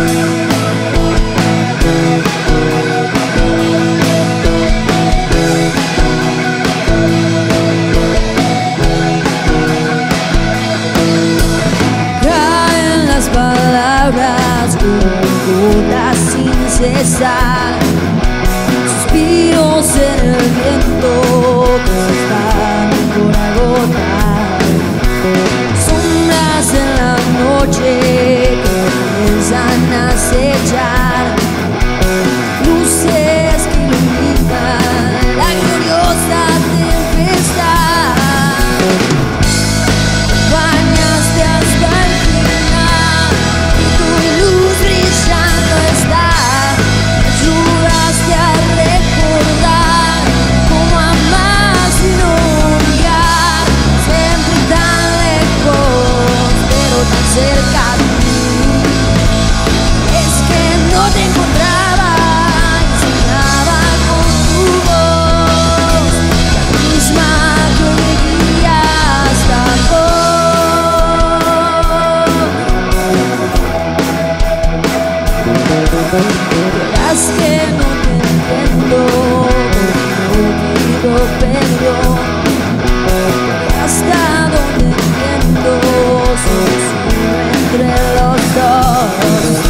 Caen las palabras como gotas sin cesar, suspiros en el viento que se están por agotar, sombras en la noche que comienzan a acechar, luces que iluminan la gloriosa tempestad. Bañaste hasta el final y tu luz brillando está. Ayudaste a recordar cómo amar sin odiar, siempre tan lejos pero tan cerca de mí. Es que no te encontraba y soñaba con tu voz, la misma que me guía hasta vos. Verás que no te entiendo, no pido perdón, hasta donde entiendo, solo entre los dos.